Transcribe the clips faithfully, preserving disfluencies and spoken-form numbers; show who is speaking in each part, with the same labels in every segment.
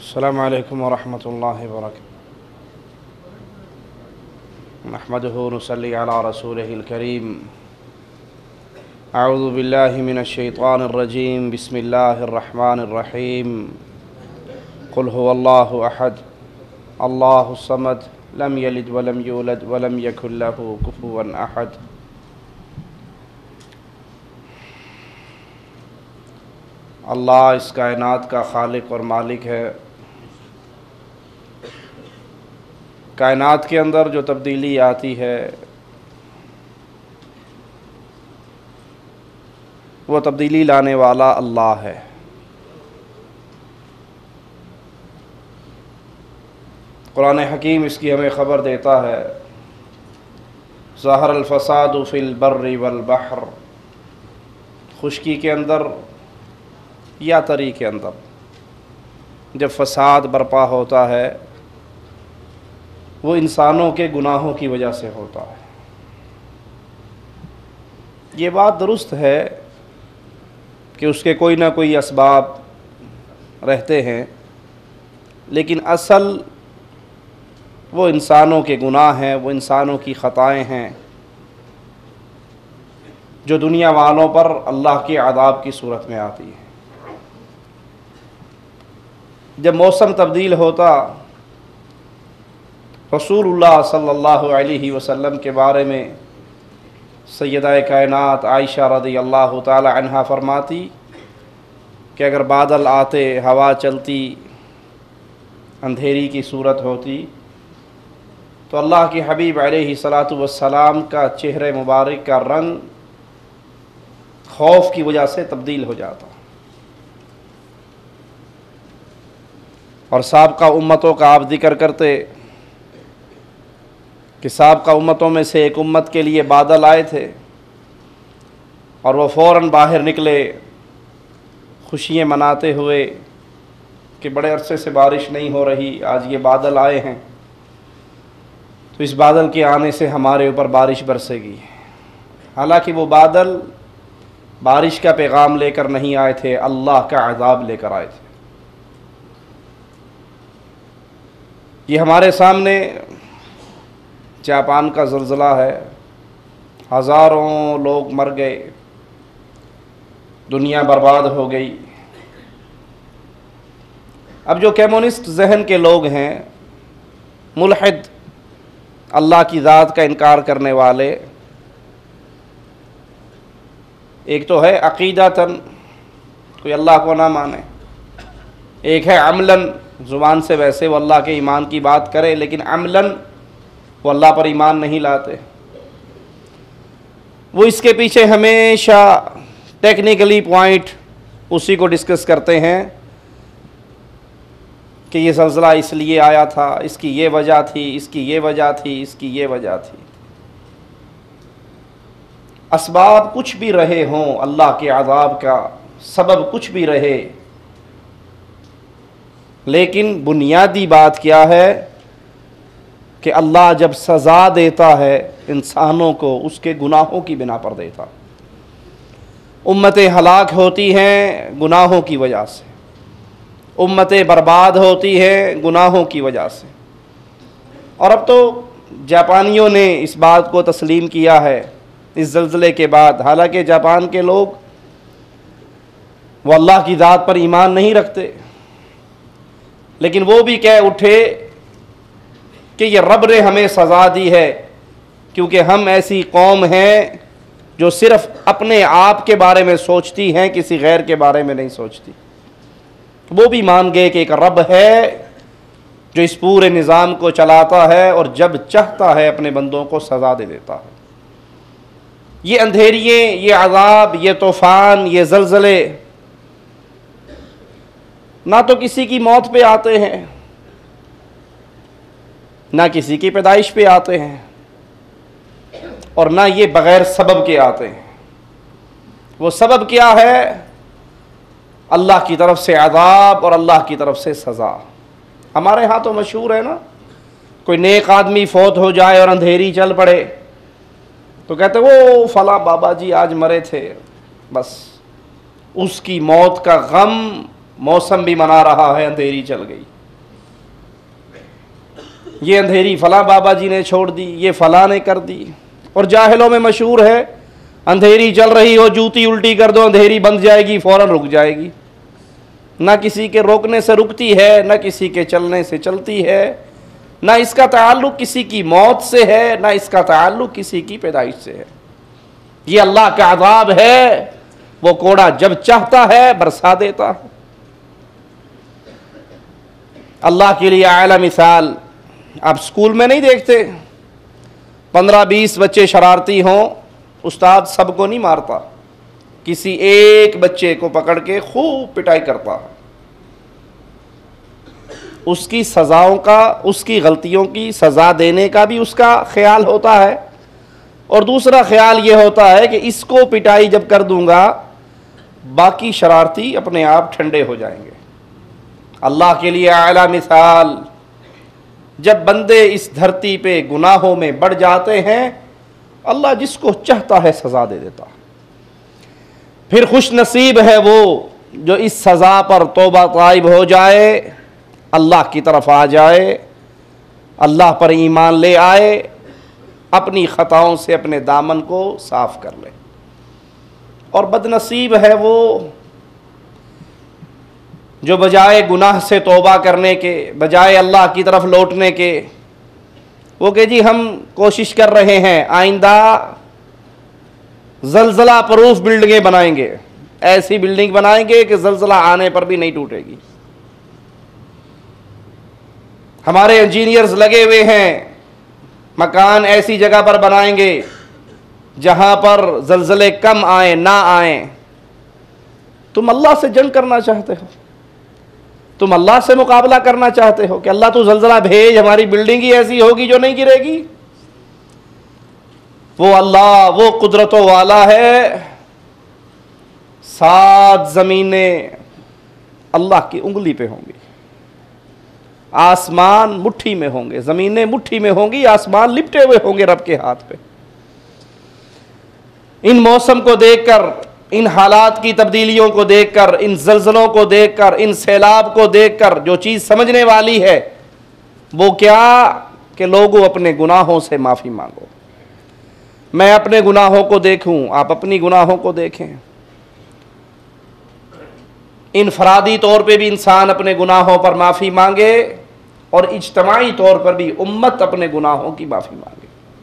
Speaker 1: अस्सलामु अलैकुम वरहमतुल्लाहि वबरकातुहू नहमदुहु व नुसल्ली अला रसूलिहिल करीम। अऊज़ु बिल्लाहि मिनश शैतानिर रजीम। बिस्मिल्लाहिर रहमानिर रहीम। कुल हुवल्लाहु अहद अल्लाहुस समद लम यलिद वलम यूलद वलम यकुल लहू कुफुवन अहद। अल्लाह इस कायनात का खालिक और मालिक है। कायनात के अंदर जो तब्दीली आती है वो तब्दीली लाने वाला अल्लाह है। कुरान हकीम इसकी हमें ख़बर देता है, ज़हरल फ़सादु फ़िल बर्रि वल बहर, खुश्की के अंदर या तरी के अंदर जब फ़साद बर्पा होता है वो इंसानों के गुनाहों की वजह से होता है। ये बात दुरुस्त है कि उसके कोई ना कोई असबाब रहते हैं, लेकिन असल वो इंसानों के गुनाह हैं, वो इंसानों की ख़ताएँ हैं जो दुनिया वालों पर अल्लाह के अज़ाब की सूरत में आती है। जब मौसम तब्दील होता, रसूलुल्लाह सल्लल्लाहु अलैहि वसल्लम के बारे में सैयदा कायनात आयशा रज़ियल्लाहु ताला अन्हा फरमाती कि अगर बादल आते, हवा चलती, अंधेरी की सूरत होती तो अल्लाह के हबीब अलैहि सलातु वस्सलाम का चेहरे मुबारक का रंग खौफ की वजह से तब्दील हो जाता। और साबका उम्मतों का आप जिक्र करते कि साबका उम्मतों में से एक उम्मत के लिए बादल आए थे और वो फ़ौरन बाहर निकले खुशियाँ मनाते हुए कि बड़े अरसे से बारिश नहीं हो रही, आज ये बादल आए हैं तो इस बादल के आने से हमारे ऊपर बारिश बरसेगी। हालांकि वो बादल बारिश का पैगाम लेकर नहीं आए थे, अल्लाह का अज़ाब लेकर आए थे। ये हमारे सामने जापान का ज़लज़ला है, हज़ारों लोग मर गए, दुनिया बर्बाद हो गई। अब जो कम्युनिस्ट जहन के लोग हैं, मुल्हिद, अल्लाह की ज़ात का इनकार करने वाले, एक तो है अक़ीदतन कोई अल्लाह को ना माने, एक है अमलन, ज़ुबान से वैसे वो अल्लाह के ईमान की बात करे लेकिन अमलन वो अल्लाह पर ईमान नहीं लाते। वो इसके पीछे हमेशा टेक्निकली पॉइंट उसी को डिस्कस करते हैं कि ये ज़लज़ला इसलिए आया था, इसकी ये वजह थी, इसकी ये वजह थी, इसकी ये वजह थी। असबाब कुछ भी रहे हों, अल्लाह के अज़ाब का सबब कुछ भी रहे, लेकिन बुनियादी बात क्या है कि अल्लाह जब सज़ा देता है इंसानों को उसके गुनाहों की बिना पर देता। उम्मतें हलाक होती हैं गुनाहों की वजह से, उम्मतें बर्बाद होती हैं गुनाहों की वजह से। और अब तो जापानियों ने इस बात को तस्लीम किया है इस ज़लज़ले के बाद। हालांकि जापान के लोग वो अल्लाह की ज़ात पर ईमान नहीं रखते, लेकिन वो भी कह उठे कि ये रब ने हमें सज़ा दी है क्योंकि हम ऐसी कौम हैं जो सिर्फ़ अपने आप के बारे में सोचती हैं, किसी गैर के बारे में नहीं सोचती। वो भी मान गए कि एक रब है जो इस पूरे निज़ाम को चलाता है और जब चाहता है अपने बंदों को सज़ा दे देता है। ये अंधेरिये, ये अज़ाब, ये तूफ़ान, ये ज़लज़ले ना तो किसी की मौत पे आते हैं, ना किसी की पैदाइश पे आते हैं, और ना ये बग़ैर सबब के आते हैं। वो सबब क्या है? अल्लाह की तरफ से अज़ाब और अल्लाह की तरफ से सज़ा। हमारे यहाँ तो मशहूर है ना, कोई नेक आदमी फौत हो जाए और अंधेरी चल पड़े तो कहते वो फला बाबा जी आज मरे थे, बस उसकी मौत का गम मौसम भी मना रहा है, अंधेरी चल गई। ये अंधेरी फलां बाबा जी ने छोड़ दी, ये फलां ने कर दी। और जाहिलों में मशहूर है, अंधेरी चल रही हो, जूती उल्टी कर दो, अंधेरी बंद जाएगी, फौरन रुक जाएगी। ना किसी के रोकने से रुकती है, ना किसी के चलने से चलती है, ना इसका ताल्लुक किसी की मौत से है, ना इसका ताल्लुक किसी की पैदाइश से है। ये अल्लाह का अज़ाब है। वो कोड़ा जब चाहता है बरसा देता है। अल्लाह के लिए आला मिसाल, आप स्कूल में नहीं देखते पंद्रह बीस बच्चे शरारती हों, उस्ताद सबको नहीं मारता, किसी एक बच्चे को पकड़ के खूब पिटाई करता है। उसकी सज़ाओं का, उसकी गलतियों की सज़ा देने का भी उसका ख्याल होता है। और दूसरा ख्याल ये होता है कि इसको पिटाई जब कर दूंगा बाकी शरारती अपने आप ठंडे हो जाएंगे। अल्लाह के लिए आला मिसाल, जब बंदे इस धरती पे गुनाहों में बढ़ जाते हैं, अल्लाह जिसको चाहता है सज़ा दे देता। फिर खुश नसीब है वो जो इस सज़ा पर तौबा ताइब हो जाए, अल्लाह की तरफ आ जाए, अल्लाह पर ईमान ले आए, अपनी ख़ताओं से अपने दामन को साफ़ कर ले। और बदनसीब है वो जो बजाय गुनाह से तौबा करने के, बजाय अल्लाह की तरफ लौटने के, वो कहे जी हम कोशिश कर रहे हैं आइंदा जलजला प्रूफ बिल्डिंगें बनाएंगे, ऐसी बिल्डिंग बनाएंगे कि जलजला आने पर भी नहीं टूटेगी। हमारे इंजीनियर्स लगे हुए हैं, मकान ऐसी जगह पर बनाएंगे जहां पर जलजले कम आए ना आए। तुम अल्लाह से जंग करना चाहते हो, तुम अल्लाह से मुकाबला करना चाहते हो कि अल्लाह तू जलजला भेज, हमारी बिल्डिंग ही ऐसी होगी जो नहीं गिरेगी। वो अल्लाह वो कुदरतों वाला है। सात जमीनें अल्लाह की उंगली पे होंगी, आसमान मुट्ठी में होंगे, जमीनें मुट्ठी में होंगी, आसमान लिपटे हुए होंगे रब के हाथ पे। इन मौसम को देखकर, इन हालात की तब्दीलियों को देखकर, इन जल्जलों को देखकर, इन सैलाब को देखकर जो चीज़ समझने वाली है वो क्या कि लोगों अपने गुनाहों से माफ़ी मांगो। मैं अपने गुनाहों को देखूं, आप अपनी गुनाहों को देखें। इनफरादी तौर पे भी इंसान अपने गुनाहों पर माफ़ी मांगे और इज्तमाई तौर पर भी उम्मत अपने गुनाहों की माफ़ी मांगे।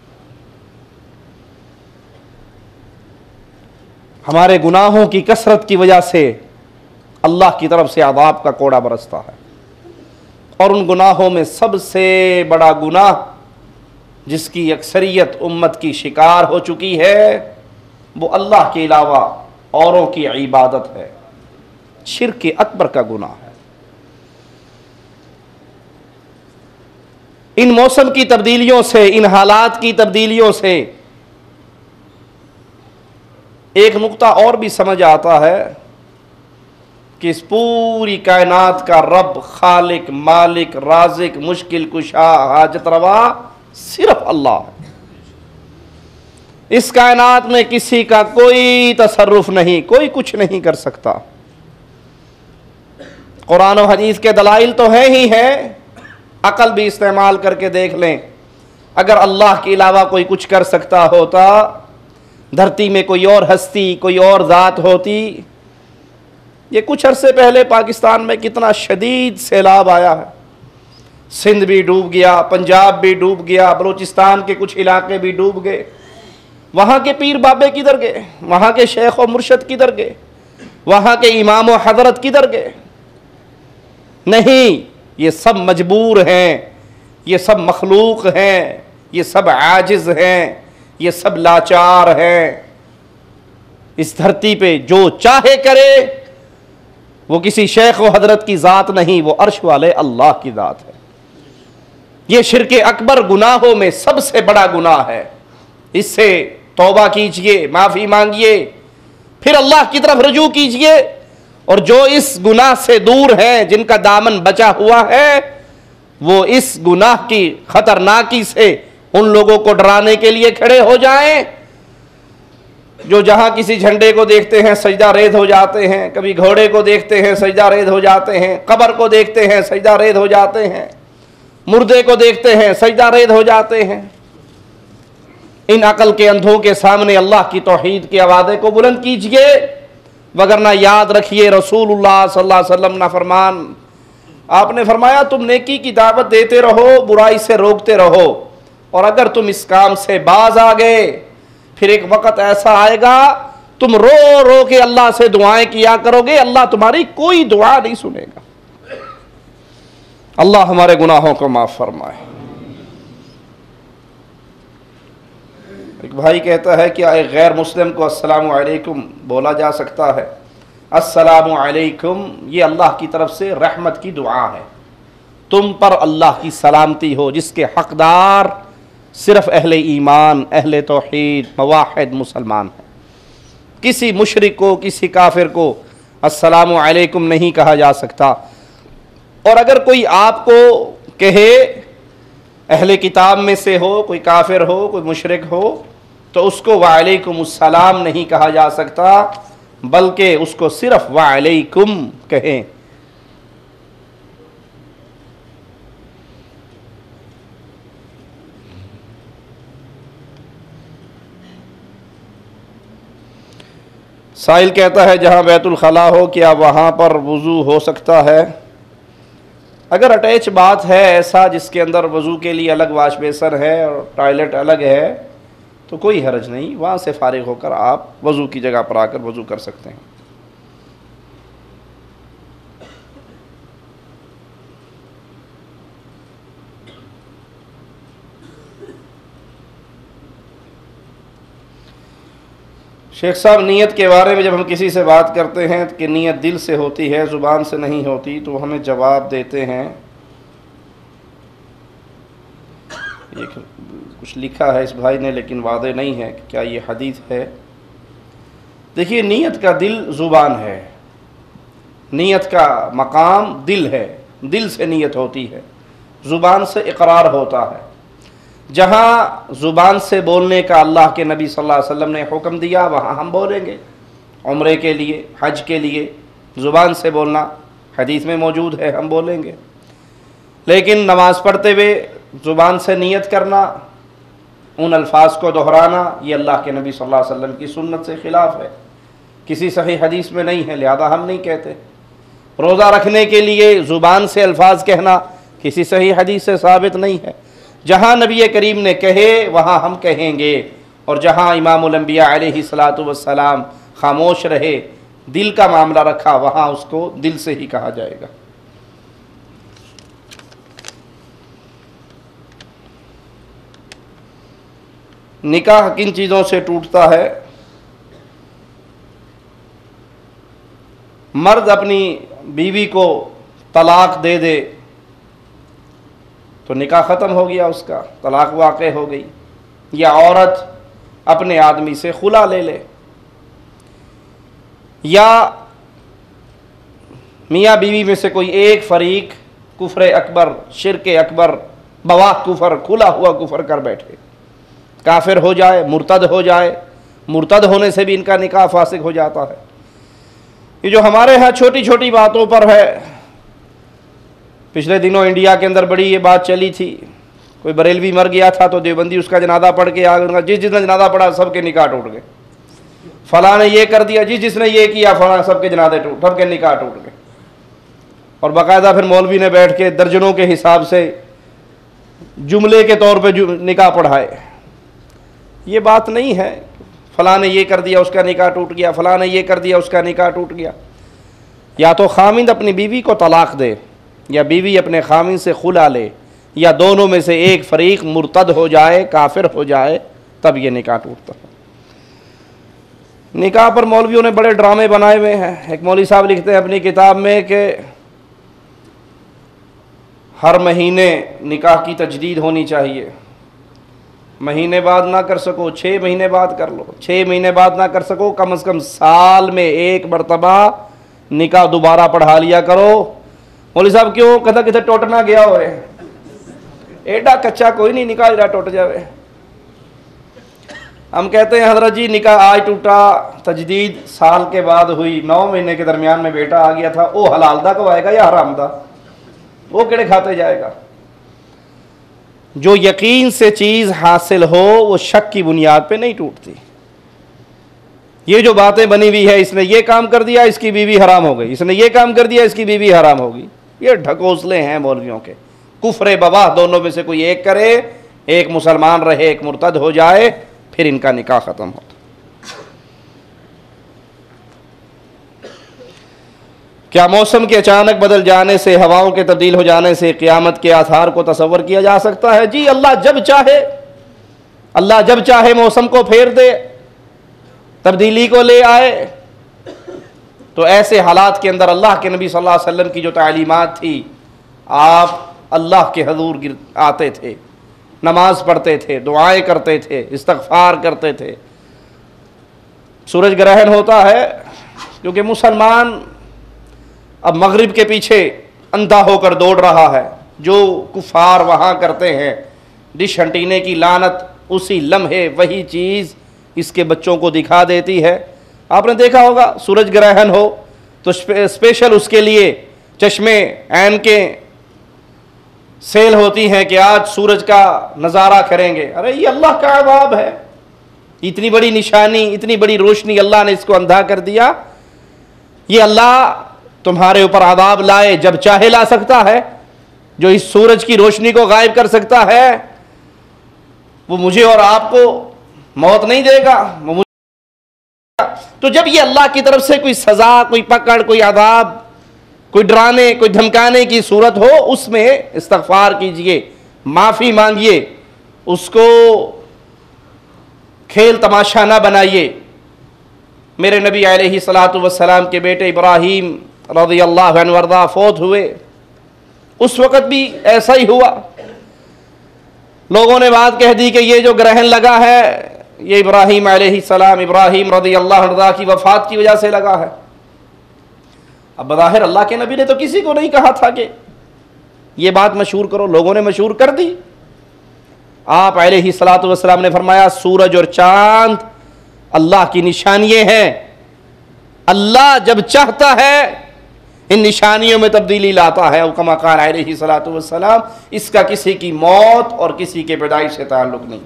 Speaker 1: हमारे गुनाहों की कसरत की वजह से अल्लाह की तरफ से अज़ाब का कोड़ा बरसता है। और उन गुनाहों में सबसे बड़ा गुनाह जिसकी अक्सरियत उम्मत की शिकार हो चुकी है वो अल्लाह के अलावा औरों की इबादत है, शिर्क अकबर का गुनाह है। इन मौसम की तब्दीलियों से, इन हालात की तब्दीलियों से एक नुक्ता और भी समझ आता है कि इस पूरी कायनात का रब, खालिक, मालिक, राज़िक, मुश्किल कुशा, हाजत रवा सिर्फ अल्लाह है। इस कायनात में किसी का कोई तसर्रुफ नहीं, कोई कुछ नहीं कर सकता। कुरान और हदीस के दलाइल तो है ही है, अकल भी इस्तेमाल करके देख लें। अगर अल्लाह के अलावा कोई कुछ कर सकता होता, धरती में कोई और हस्ती, कोई और ज़ात होती। ये कुछ अरसे पहले पाकिस्तान में कितना शदीद सैलाब आया है, सिंध भी डूब गया, पंजाब भी डूब गया, बलूचिस्तान के कुछ इलाके भी डूब गए। वहाँ के पीर बाबे किधर गए, वहाँ के शेख व मुर्शद किधर गए, वहाँ के इमाम व हजरत किधर गए? नहीं, ये सब मजबूर हैं, ये सब मखलूक हैं, ये सब आजिज़ हैं, ये सब लाचार हैं। इस धरती पे जो चाहे करे, वो किसी शेख व हजरत की ज़ात नहीं, वो अर्श वाले अल्लाह की ज़ात है। ये शिर्क अकबर गुनाहों में सबसे बड़ा गुनाह है। इससे तौबा कीजिए, माफ़ी मांगिए, फिर अल्लाह की तरफ रुजू कीजिए। और जो इस गुनाह से दूर हैं, जिनका दामन बचा हुआ है, वो इस गुनाह की खतरनाकी से उन लोगों को डराने के लिए खड़े हो जाएं जो जहां किसी झंडे को देखते हैं सजदा रेद हो जाते हैं, कभी घोड़े को देखते हैं सजदा रेद हो जाते हैं, कब्र को देखते हैं सजदा रेद हो जाते हैं, मुर्दे को देखते हैं सजदा रेद हो जाते हैं। इन अकल के अंधों के सामने अल्लाह की तौहीद के आवाज़े को बुलंद कीजिए, वगरना याद रखिए रसूलुल्लाह सल्लल्लाहु अलैहि वसल्लम ना फरमान, आपने फरमाया तुम नेकी की दावत देते रहो, बुराई से रोकते रहो, और अगर तुम इस काम से बाज आ गए फिर एक वक्त ऐसा आएगा तुम रो रो के अल्लाह से दुआएं किया करोगे, अल्लाह तुम्हारी कोई दुआ नहीं सुनेगा। अल्लाह हमारे गुनाहों को माफ फरमाए। एक भाई कहता है कि एक गैर मुस्लिम को अस्सलामु अलैकुम बोला जा सकता है? अस्सलामु अलैकुम ये अल्लाह की तरफ से रहमत की दुआ है, तुम पर अल्लाह की सलामती हो, जिसके हकदार सिर्फ अहले ईमान, अहले तौहीद, मवाहिद मुसलमान हैं। किसी मुशरिक को, किसी काफिर को अस्सलामु अलैकुम नहीं कहा जा सकता। और अगर कोई आपको कहे, अहले किताब में से हो, कोई काफिर हो, कोई मुशरिक हो, तो उसको वालेकुमुस्सलाम नहीं कहा जा सकता, बल्कि उसको सिर्फ वालेकुम कहें। साहिल कहता है जहाँ बैतुल खला हो क्या वहाँ पर वज़ू हो सकता है? अगर अटैच बात है ऐसा जिसके अंदर वज़ू के लिए अलग वाश बेसन है और टॉयलेट अलग है तो कोई हर्ज नहीं, वहाँ से फारिग होकर आप वज़ू की जगह पर आकर वज़ू कर सकते हैं। शेख साहब, नीयत के बारे में जब हम किसी से बात करते हैं कि नीयत दिल से होती है, ज़ुबान से नहीं होती, तो हमें जवाब देते हैं, ये कुछ लिखा है इस भाई ने लेकिन वादे नहीं है कि क्या ये हदीस है। देखिए, नीयत का दिल ज़ुबान है, नीयत का मकाम दिल है, दिल से नीयत होती है, ज़ुबान से इकरार होता है। जहाँ ज़ुबान से बोलने का अल्लाह के नबी सल्लल्लाहु अलैहि वसल्लम ने हुक्म दिया वहाँ हम बोलेंगे। उम्रे के लिए, हज के लिए ज़ुबान से बोलना हदीस में मौजूद है, हम बोलेंगे। लेकिन नमाज़ पढ़ते हुए ज़ुबान से नीयत करना, उन अल्फाज को दोहराना, ये अल्लाह के नबी सल्लल्लाहु अलैहि वसल्लम की सुन्नत से ख़िलाफ़ है, किसी सही हदीस में नहीं है, लिहाजा हम नहीं कहते। रोज़ा रखने के लिए ज़ुबान से अल्फाज कहना किसी सही हदीस से साबित नहीं है। जहाँ नबी करीम ने कहे वहाँ हम कहेंगे, और जहाँ इमामुल अंबिया अलैहिस्सलातु वस्सलाम खामोश रहे, दिल का मामला रखा, वहाँ उसको दिल से ही कहा जाएगा। निकाह किन चीज़ों से टूटता है? मर्द अपनी बीवी को तलाक दे दे तो निकाह ख़त्म हो गया, उसका तलाक वाक़े हो गई। या औरत अपने आदमी से खुला ले ले, या मियाँ बीवी में से कोई एक फरीक कुफ्र अकबर, शिरक अकबर, बवाह कुफर, खुला हुआ कुफर कर बैठे, काफिर हो जाए, मुर्तद हो जाए, मुर्तद होने से भी इनका निकाह फासिक हो जाता है। ये जो हमारे यहाँ छोटी छोटी बातों पर है, पिछले दिनों इंडिया के अंदर बड़ी ये बात चली थी, कोई बरेलवी मर गया था तो देवबंदी उसका जनाजा पढ़ के आ गया, जिस जिसने जनाजा पढ़ा सबके निकाह टूट गए। फलां ने ये कर दिया, जिस जिसने ये किया फलां सबके जनाजे टूट, सबके निकाह टूट गए। और बाकायदा फिर मौलवी ने बैठ के दर्जनों के हिसाब से जुमले के तौर पे निकाह पढ़ाए। ये बात नहीं है, फलां ने ये कर दिया उसका निकाह टूट गया, फलां ने ये कर दिया उसका निकाह टूट गया। या तो खामिंद अपनी बीवी को तलाक दे, या बीवी अपने खामिंद से खुला ले, या दोनों में से एक फरीक मुर्तद हो जाए, काफिर हो जाए, तब ये निकाह टूटता है। निकाह पर मौलवियों ने बड़े ड्रामे बनाए हुए हैं। एक मौलवी साहब लिखते हैं अपनी किताब में कि हर महीने निकाह की तजदीद होनी चाहिए, महीने बाद ना कर सको छः महीने बाद कर लो, छः महीने बाद ना कर सको कम अज़ कम साल में एक मरतबा निकाह दोबारा पढ़ा लिया करो। मौलवी साहब क्यों? कहता कितने टूटना गया हो, एडा कच्चा कोई नहीं निकाह जरा टूट जावे। हम कहते हैं हजरत जी निकाह आज टूटा, तजदीद साल के बाद हुई, नौ महीने के दरमियान में बेटा आ गया था, वो हलाल दा को आएगा या हराम दा? वो केड़े खाते जाएगा? जो यकीन से चीज़ हासिल हो वो शक की बुनियाद पे नहीं टूटती। ये जो बातें बनी हुई है, इसने ये काम कर दिया इसकी बीवी हराम हो गई, इसने ये काम कर दिया इसकी बीवी हराम होगी, ये ढकोसले हैं मौलवियों के। कुफ्र बवाह दोनों में से कोई एक करे, एक मुसलमान रहे एक मुर्तद हो जाए, फिर इनका निकाह ख़त्म होता। क्या मौसम के अचानक बदल जाने से, हवाओं के तब्दील हो जाने से क़यामत के आसार को तसव्वुर किया जा सकता है? जी, अल्लाह जब चाहे अल्लाह जब चाहे मौसम को फेर दे, तब्दीली को ले आए। तो ऐसे हालात के अंदर अल्लाह के नबी सल्लल्लाहु अलैहि वसल्लम की जो तालीमात थी, आप अल्लाह के हजूर आते थे, नमाज पढ़ते थे, दुआएं करते थे, इस्तग़फ़ार करते थे। सूरज ग्रहण होता है क्योंकि मुसलमान अब मगरिब के पीछे अंधा होकर दौड़ रहा है। जो कुफार वहाँ करते हैं डिश हंटीने की लानत, उसी लम्हे वही चीज़ इसके बच्चों को दिखा देती है। आपने देखा होगा सूरज ग्रहण हो तो स्पे, स्पेशल उसके लिए चश्मे ऐनकें सेल होती हैं कि आज सूरज का नज़ारा करेंगे। अरे ये अल्लाह का अज़ाब है, इतनी बड़ी निशानी, इतनी बड़ी रोशनी अल्लाह ने इसको अंधा कर दिया। ये अल्लाह तुम्हारे ऊपर अज़ाब लाए जब चाहे ला सकता है। जो इस सूरज की रोशनी को गायब कर सकता है वो मुझे और आपको मौत नहीं देगा, वो मुझे। तो जब ये अल्लाह की तरफ से कोई सज़ा, कोई पकड़, कोई अज़ाब, कोई डराने, कोई धमकाने की सूरत हो, उसमें इस्तग़फ़ार कीजिए, माफ़ी मांगिए, उसको खेल तमाशा ना बनाइए। मेरे नबी अलैहिस्सलातु वस्सलाम के बेटे इब्राहीम रज़ियल्लाहु अन्हु वरदा फौत हुए, उस वक़्त भी ऐसा ही हुआ। लोगों ने बात कह दी कि ये जो ग्रहण लगा है ये इब्राहीम अलैहिस्सलाम, इब्राहीम रज़ियल्लाहु अन्हु की वफ़ात की वजह से लगा है। अब बज़ाहिर अल्लाह के नबी ने तो किसी को नहीं कहा था कि ये बात मशहूर करो, लोगों ने मशहूर कर दी। आप अलैहिस्सलातु वस्सलाम ने फरमाया सूरज और चांद अल्लाह की निशानियाँ हैं, अल्लाह जब चाहता है इन निशानियों में तब्दीली लाता है। कमा क़ाल अलैहिस्सलातु वस्सलाम, इसका किसी की मौत और किसी के पैदाइश से ताल्लुक नहीं।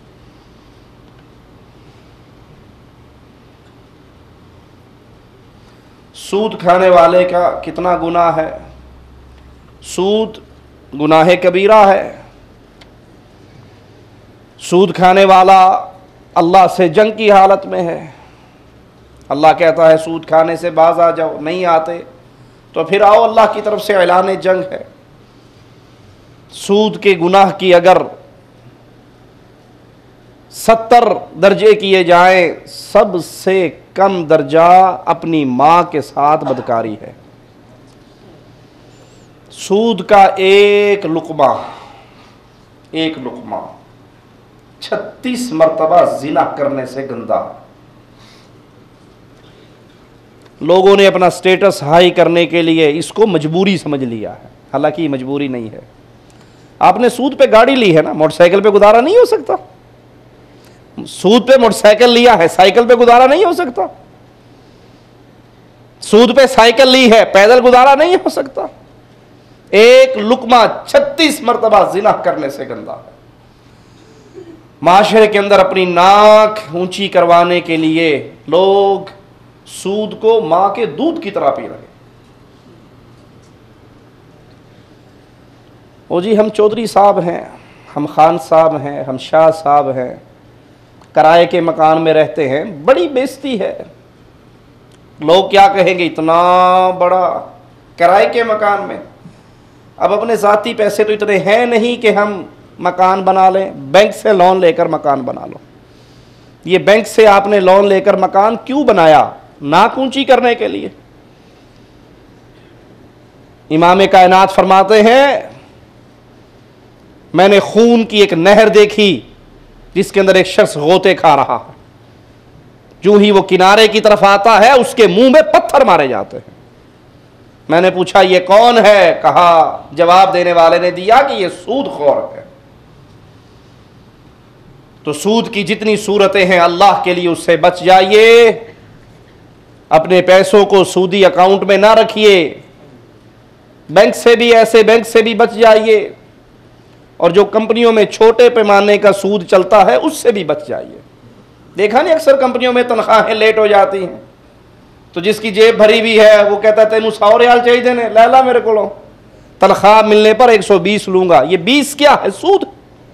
Speaker 1: सूद खाने वाले का कितना गुनाह है? सूद गुनाह कबीरा है। सूद खाने वाला अल्लाह से जंग की हालत में है। अल्लाह कहता है सूद खाने से बाज आ जाओ, नहीं आते तो फिर आओ, अल्लाह की तरफ से ऐलान जंग है। सूद के गुनाह की अगर सत्तर दर्जे किए जाएं, सबसे कम दर्जा अपनी माँ के साथ बदकारी है। सूद का एक लुकमा एक लुकमा छत्तीस मरतबा जिना करने से गंदा। लोगों ने अपना स्टेटस हाई करने के लिए इसको मजबूरी समझ लिया है, हालांकि मजबूरी नहीं है। आपने सूद पे गाड़ी ली है ना, मोटरसाइकिल पे गुजारा नहीं हो सकता। सूद पे मोटरसाइकिल लिया है, साइकिल पे गुजारा नहीं हो सकता। सूद पे साइकिल ली है, पैदल गुजारा नहीं हो सकता। एक लुकमा छत्तीस मरतबा जिना करने से गंदा है। माशरे के अंदर अपनी नाक ऊंची करवाने के लिए लोग सूद को मां के दूध की तरह पी रहे। ओ जी, हम चौधरी साहब हैं, हम खान साहब हैं, हम शाह साहब हैं, किराए के मकान में रहते हैं, बड़ी बेइज्जती है। लोग क्या कहेंगे, इतना बड़ा किराए के मकान में। अब अपने ज़ाती पैसे तो इतने हैं नहीं कि हम मकान बना लें, बैंक से लोन लेकर मकान बना लो। ये बैंक से आपने लोन लेकर मकान क्यों बनाया? नाक ऊंची करने के लिए। इमाम कायनात फरमाते हैं, मैंने खून की एक नहर देखी जिसके अंदर एक शख्स गोते खा रहा है। जो ही वो किनारे की तरफ आता है उसके मुंह में पत्थर मारे जाते हैं। मैंने पूछा ये कौन है? कहा, जवाब देने वाले ने दिया कि ये सूदखोर है। तो सूद की जितनी सूरतें हैं अल्लाह के लिए उससे बच जाइए। अपने पैसों को सूदी अकाउंट में ना रखिए। बैंक से भी, ऐसे बैंक से भी बच जाइए। और जो कंपनियों में छोटे पैमाने का सूद चलता है उससे भी बच जाइए। देखा नहीं, अक्सर कंपनियों में तनख्वाहें लेट हो जाती हैं, तो जिसकी जेब भरी हुई है वो कहता है तेन सौ रियाल चाहिए देने, ला ला मेरे को, तनख्वाह मिलने पर एक सौ बीस लूंगा। ये बीस क्या है? सूद।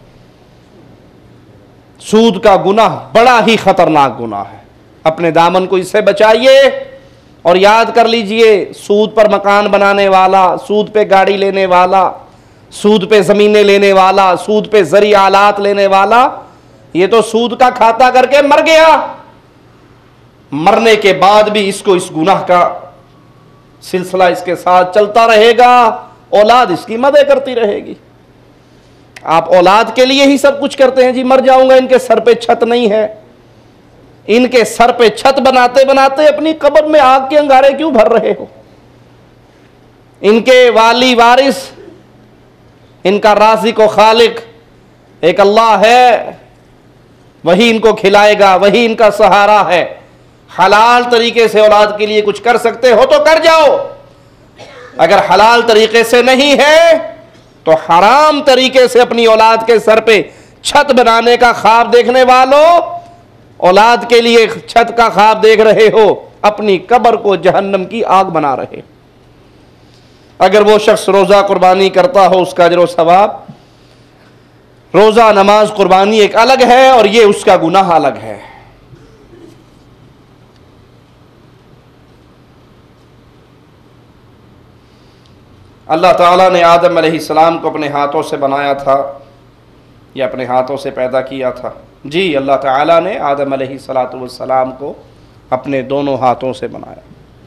Speaker 1: सूद का गुनाह बड़ा ही खतरनाक गुनाह है। अपने दामन को इससे बचाइए और याद कर लीजिए, सूद पर मकान बनाने वाला, सूद पे गाड़ी लेने वाला, सूद पे जमीनें लेने वाला, सूद पे जरी आलात लेने वाला, ये तो सूद का खाता करके मर गया। मरने के बाद भी इसको इस गुनाह का सिलसिला इसके साथ चलता रहेगा, औलाद इसकी मदद करती रहेगी। आप औलाद के लिए ही सब कुछ करते हैं जी, मर जाऊंगा, इनके सर पे छत नहीं है। इनके सर पे छत बनाते बनाते अपनी कब्र में आग के अंगारे क्यों भर रहे हो? इनके वाली वारिस, इनका राज़िक व खालिक एक अल्लाह है, वही इनको खिलाएगा, वही इनका सहारा है। हलाल तरीके से औलाद के लिए कुछ कर सकते हो तो कर जाओ, अगर हलाल तरीके से नहीं है तो हराम तरीके से अपनी औलाद के सर पे छत बनाने का ख्वाब देखने वालों, औलाद के लिए छत का ख्वाब देख रहे हो, अपनी कब्र को जहन्नम की आग बना रहे। अगर वो शख्स रोजा कुर्बानी करता हो उसका अजर व सवाब, रोजा नमाज कुर्बानी एक अलग है और ये उसका गुनाह अलग है। अल्लाह ताला ने आदम अलैहिस्सलाम को अपने हाथों से बनाया था या अपने हाथों से पैदा किया था? जी, अल्लाह ताला ने आदम अलैहिस्सलातु वस्सलाम को अपने दोनों हाथों से बनाया।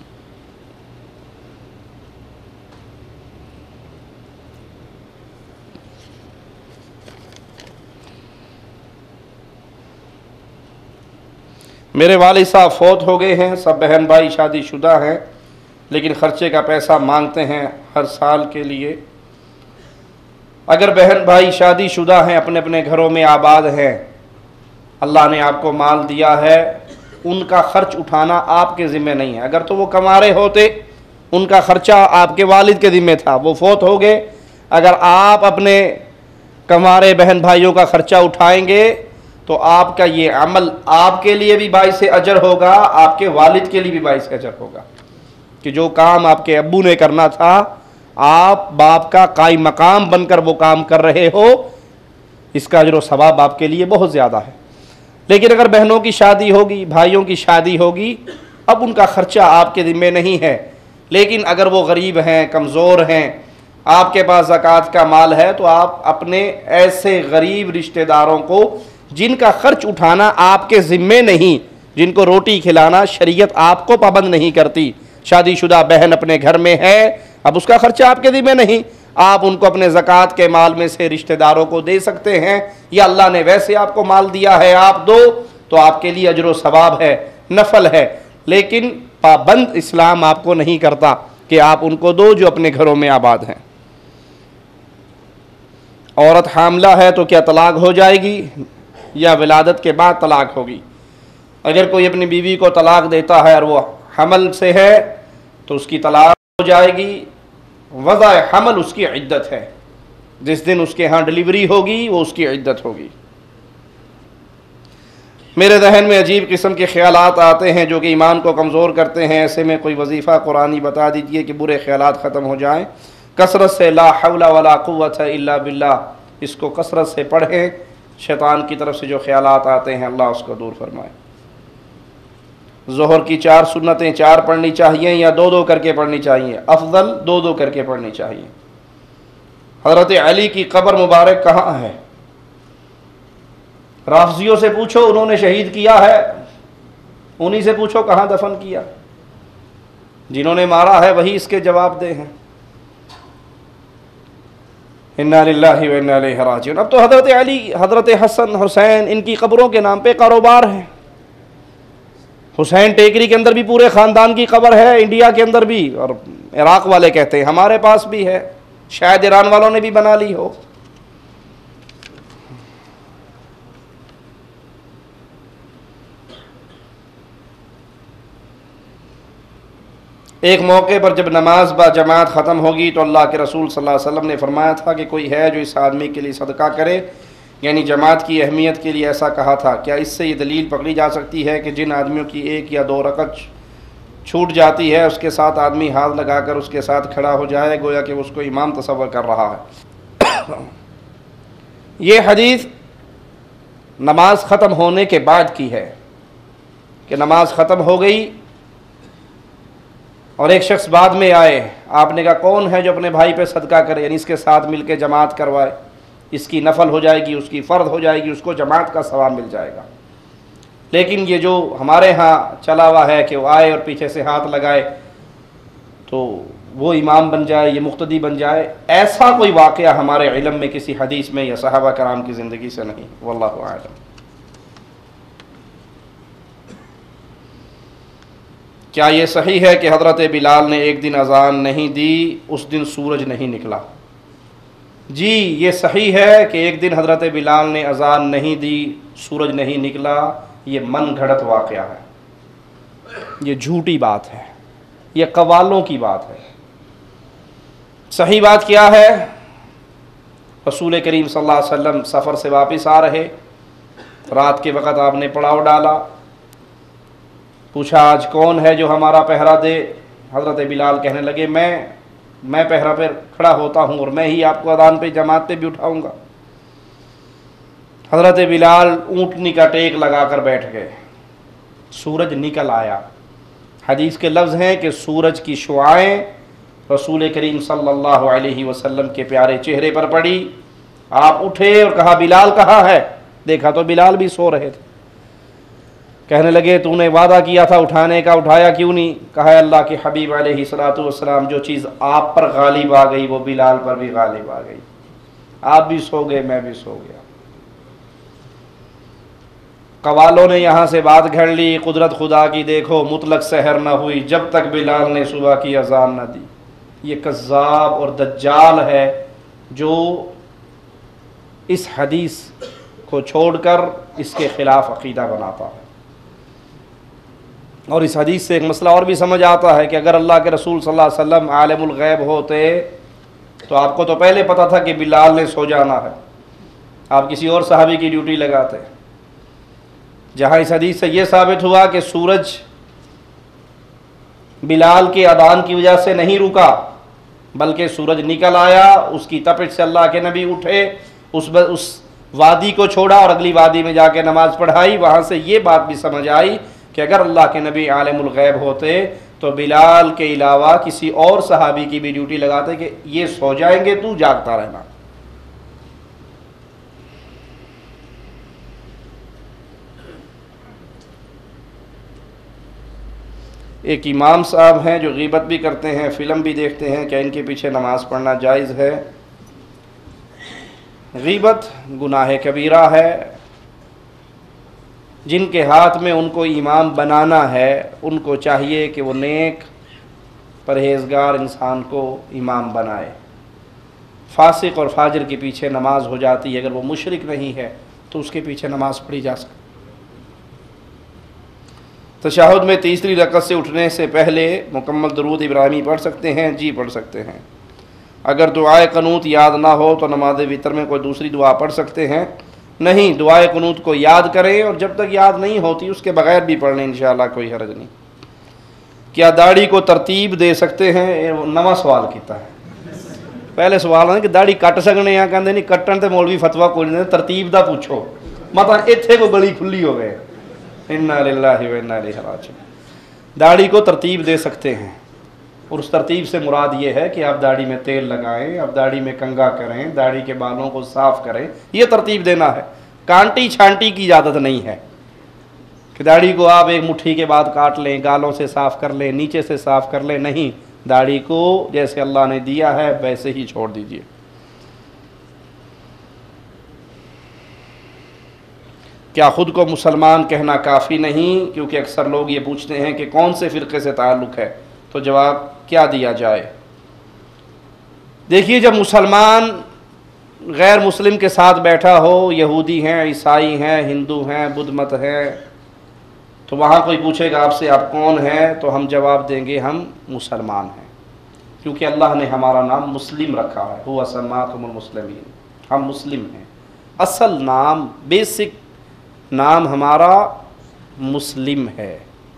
Speaker 1: मेरे वालिद साहब फौत हो गए हैं, सब बहन भाई शादीशुदा हैं, लेकिन ख़र्चे का पैसा मांगते हैं हर साल के लिए। अगर बहन भाई शादीशुदा हैं, अपने अपने घरों में आबाद हैं, अल्लाह ने आपको माल दिया है, उनका ख़र्च उठाना आपके ज़िम्मे नहीं है। अगर तो वो कमा रहे होते, उनका ख़र्चा आपके वालिद के ज़िम्मे था, वो फौत हो गए। अगर आप अपने कमारे बहन भाइयों का ख़र्चा उठाएंगे तो आपका ये अमल आपके लिए भी बाइस अजर होगा, आपके वालिद के लिए भी बाइस अजर होगा कि जो काम आपके अब्बू ने करना था, आप बाप का कायम मकाम बनकर वो काम कर रहे हो, इसका अजर व सवाब आपके लिए बहुत ज़्यादा है। लेकिन अगर बहनों की शादी होगी, भाइयों की शादी होगी, अब उनका ख़र्चा आपके ज़िम्मे नहीं है, लेकिन अगर वो गरीब हैं, कमज़ोर हैं, आपके पास ज़कात का माल है, तो आप अपने ऐसे गरीब रिश्तेदारों को जिनका खर्च उठाना आपके ज़िम्मे नहीं, जिनको रोटी खिलाना शरीयत आपको पाबंद नहीं करती, शादीशुदा बहन अपने घर में है, अब उसका खर्चा आपके ज़िम्मे नहीं, आप उनको अपने ज़कात के माल में से रिश्तेदारों को दे सकते हैं, या अल्लाह ने वैसे आपको माल दिया है आप दो, तो आपके लिए अजर व सवाब है, नफल है। लेकिन पाबंद इस्लाम आपको नहीं करता कि आप उनको दो जो अपने घरों में आबाद हैं। औरत हामला है तो क्या तलाक हो जाएगी या विलादत के बाद तलाक होगी? अगर कोई अपनी बीवी को तलाक देता है और वो हमल से है तो उसकी तलाक हो जाएगी। वज़ा हमल उसकी इद्दत है, जिस दिन उसके यहाँ डिलीवरी होगी वो उसकी इद्दत होगी। मेरे जहन में अजीब किस्म के ख्यालात आते हैं जो कि ईमान को कमज़ोर करते हैं। ऐसे में कोई वजीफ़ा कुरानी बता दीजिए कि बुरे ख्यालात ख़त्म हो जाएं। कसरत से ला हौला वला कुव्वत इल्ला बिल्लाह, इसको कसरत से पढ़ें, शैतान की तरफ से जो ख्यालात आते हैं अल्लाह उसको दूर फरमाए। ज़ोहर की चार सुन्नतें चार पढ़नी चाहिए या दो दो करके पढ़नी चाहिए? अफजल दो दो करके पढ़नी चाहिए। हज़रत अली की कब्र मुबारक कहाँ है? राफ़ज़ियों से पूछो, उन्होंने शहीद किया है, उन्हीं से पूछो कहाँ दफन किया। जिन्होंने मारा है वही इसके जवाब दे हैं। इन्ना लिल्लाहि व इन्ना इलैहि राजिऊन। अब तो हज़रत अली, हज़रत हसन, हुसैन, इनकी कब्रों के नाम पे कारोबार है। हुसैन टेकरी के अंदर भी पूरे ख़ानदान की कब्र है, इंडिया के अंदर भी, और इराक़ वाले कहते हैं हमारे पास भी है, शायद ईरान वालों ने भी बना ली हो। एक मौके पर जब नमाज बा जमात ख़त्म होगी तो अल्लाह के रसूल सल्लल्लाहु अलैहि वसल्लम ने फरमाया था कि कोई है जो इस आदमी के लिए सदका करे, यानी जमात की अहमियत के लिए ऐसा कहा था। क्या इससे ये दलील पकड़ी जा सकती है कि जिन आदमियों की एक या दो रकत छूट जाती है उसके साथ आदमी हाथ लगाकर उसके साथ खड़ा हो जाए, गोया कि उसको इमाम तसव्वुर कर रहा है। ये हदीस नमाज ख़त्म होने के बाद की है कि नमाज ख़त्म हो गई और एक शख्स बाद में आए, आपने कहा कौन है जो अपने भाई पे सदका करे, यानी इसके साथ मिलके जमात करवाए, इसकी नफल हो जाएगी, उसकी फ़र्द हो जाएगी, उसको जमात का सवाब मिल जाएगा। लेकिन ये जो हमारे यहाँ चला हुआ है कि वो आए और पीछे से हाथ लगाए तो वो इमाम बन जाए, ये मुक्तदी बन जाए, ऐसा कोई वाक़या हमारे इल्म में किसी हदीस में या सहाबा कराम की ज़िंदगी से नहीं। वल्लाहु आलम। क्या ये सही है कि हज़रत बिलाल ने एक दिन अज़ान नहीं दी, उस दिन सूरज नहीं निकला? जी, ये सही है कि एक दिन हज़रत बिलाल ने अज़ान नहीं दी, सूरज नहीं निकला, ये मन घड़त वाक़या है, ये झूठी बात है, ये कवालों की बात है। सही बात क्या है? रसूल करीम सल्लल्लाहु अलैहि वसल्लम सफ़र से वापस आ रहे, रात के वक़्त आपने पड़ाव डाला, पूछा आज कौन है जो हमारा पहरा दे? हज़रत बिलाल कहने लगे मैं मैं पहरा पर खड़ा होता हूँ और मैं ही आपको अज़ान पे जमात पे भी उठाऊँगा। हज़रत बिलाल ऊँटनी का टेक लगा कर बैठ गए, सूरज निकल आया। हदीस के लफ्ज़ हैं कि सूरज की शुआएँ रसूल करीम सल्लल्लाहु अलैहि वसल्लम के प्यारे चेहरे पर पड़ी। आप उठे और कहा बिलाल कहाँ है? देखा तो बिलाल भी सो रहे थे। कहने लगे तूने वादा किया था उठाने का, उठाया क्यों नहीं? कहा अल्लाह के हबीब अलैहिस्सलातु वस्सलाम जो चीज़ आप पर गालिब आ गई वो बिलाल पर भी गालिब आ गई। आप भी सो गए, मैं भी सो गया। कवालों ने यहाँ से बात घड़ ली, कुदरत खुदा की देखो मुतलक सहर न हुई जब तक बिलाल ने सुबह की अजान न दी। ये कज़्ज़ाब और दज्जाल है जो इस हदीस को छोड़कर इसके ख़िलाफ़ अक़ीदा बनाता है। और इस हदीस से एक मसला और भी समझ आता है कि अगर अल्लाह के रसूल सल्लल्लाहु अलैहि वसल्लम आलिमुल गैब होते तो आपको तो पहले पता था कि बिलाल ने सो जाना है, आप किसी और सहाबी की ड्यूटी लगाते। जहाँ इस हदीस से ये साबित हुआ कि सूरज बिलाल के अदान की वजह से नहीं रुका बल्कि सूरज निकल आया, उसकी तपिश से अल्लाह के नबी उठे, उस ब, उस वादी को छोड़ा और अगली वादी में जाके नमाज पढ़ाई। वहाँ से ये बात भी समझ आई कि अगर अल्लाह के नबी आलिमुल गैब होते तो बिलाल के अलावा किसी और सहाबी की भी ड्यूटी लगाते कि ये सो जाएंगे, तू जागता रहना। एक इमाम साहब हैं जो गीबत भी करते हैं, फ़िल्म भी देखते हैं, क्या इनके पीछे नमाज़ पढ़ना जायज़ है? गीबत गुनाह कबीरा है। जिनके हाथ में उनको इमाम बनाना है उनको चाहिए कि वो नेक परहेज़गार इंसान को इमाम बनाए। फासिक और फाजिर के पीछे नमाज हो जाती है, अगर वो मुशरिक नहीं है तो उसके पीछे नमाज पढ़ी जा सकती। तशहुद में तीसरी रकअत से उठने से पहले मुकम्मल दरूद इब्राहिमी पढ़ सकते हैं? जी पढ़ सकते हैं। अगर दुआए क़नूत याद ना हो तो नमाज वितर में कोई दूसरी दुआ पढ़ सकते हैं? नहीं, दुआए क़नूत को याद करें और जब तक याद नहीं होती उसके बगैर भी पढ़ लें, इंशाअल्लाह कोई हर्ज नहीं। क्या दाढ़ी को तरतीब दे सकते हैं? नवा सवाल किया है। पहले सवाल है कि दाढ़ी कट सकने या कहते नहीं कट्टन तो मौलवी फतवा कोई नहीं, तरतीब दा पूछो, मतलब इत्थे को गली खुली हो गए। इन्ना लिल्लाहि व इन्ना इलैहि राजिऊन। दाढ़ी को तरतीब दे सकते हैं और उस तरतीब से मुराद ये है कि आप दाढ़ी में तेल लगाएं, आप दाढ़ी में कंघा करें, दाढ़ी के बालों को साफ़ करें, ये तरतीब देना है। कांटी छांटी की इजाज़त नहीं है कि दाढ़ी को आप एक मुट्ठी के बाद काट लें, गालों से साफ़ कर लें, नीचे से साफ़ कर लें। नहीं, दाढ़ी को जैसे अल्लाह ने दिया है वैसे ही छोड़ दीजिए। क्या ख़ुद को मुसलमान कहना काफ़ी नहीं? क्योंकि अक्सर लोग ये पूछते हैं कि कौन से फ़िरक़े से ताल्लुक़ है, तो जवाब क्या दिया जाए? देखिए, जब मुसलमान गैर मुस्लिम के साथ बैठा हो, यहूदी हैं, ईसाई हैं, हिंदू हैं, बुद्ध मत हैं, तो वहाँ कोई पूछेगा आपसे आप कौन हैं, तो हम जवाब देंगे हम मुसलमान हैं, क्योंकि अल्लाह ने हमारा नाम मुस्लिम रखा है। हुवा सम्माकुमुल मुस्लिमीन, हम मुस्लिम हैं। असल नाम, बेसिक नाम हमारा मुस्लिम है।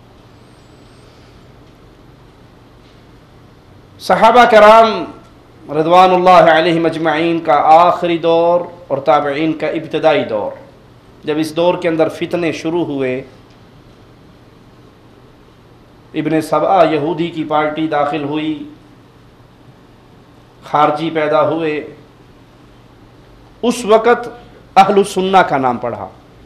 Speaker 1: सहाबा कराम रज़वानुल्लाह अलैहिम अजमईन का आखिरी दौर और ताबईन का इब्तदाई दौर, जब इस दौर के अंदर फितने शुरू हुए, इब्ने सबआ यहूदी की पार्टी दाखिल हुई, खारजी पैदा हुए, उस वक़्त अहलुस सुन्ना का नाम पढ़ा।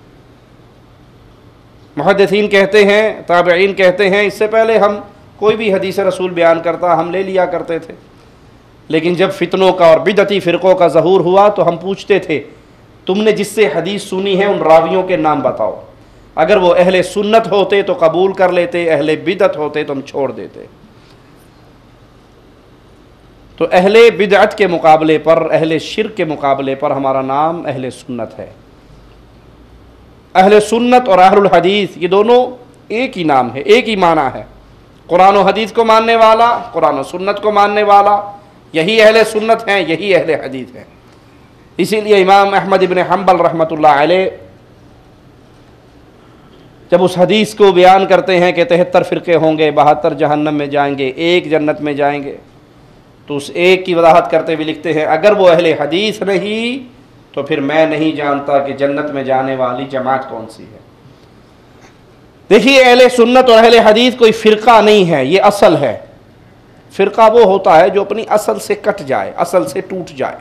Speaker 1: मुहद्दिसीन कहते हैं, ताबईन कहते हैं, इससे पहले हम कोई भी हदीस रसूल बयान करता हम ले लिया करते थे, लेकिन जब फितनों का और बिदअती फ़िरक़ों का ज़हूर हुआ तो हम पूछते थे तुमने जिससे हदीस सुनी है उन रावियों के नाम बताओ। अगर वो अहले सुन्नत होते तो कबूल कर लेते, अहले बिदअत होते तो हम छोड़ देते। तो अहले बिदअत के मुकाबले पर, अहले शिर्क के मुकाबले पर हमारा नाम अहले सुन्नत है। अहले सुन्नत और अहलुल हदीस ये दोनों एक ही नाम है, एक ही माना है। कुरान और हदीस को मानने वाला, कुरान और सुन्नत को मानने वाला, यही अहले सुन्नत हैं, यही अहले हदीस हैं। इसीलिए इमाम अहमद इब्न हम्बल रहमतुल्लाह अलैह जब उस हदीस को बयान करते हैं कि तिहत्तर फ़िरक़े होंगे, बहत्तर जहन्नम में जाएंगे, एक जन्नत में जाएंगे, तो उस एक की वजाहत करते हुए लिखते हैं अगर वो अहले हदीस नहीं तो फिर मैं नहीं जानता कि जन्नत में जाने वाली जमात कौन सी है। देखिए, अहले सुन्नत और अहले हदीस कोई फ़िरक़ा नहीं है, ये असल है। फ़िरक़ा वो होता है जो अपनी असल से कट जाए, असल से टूट जाए।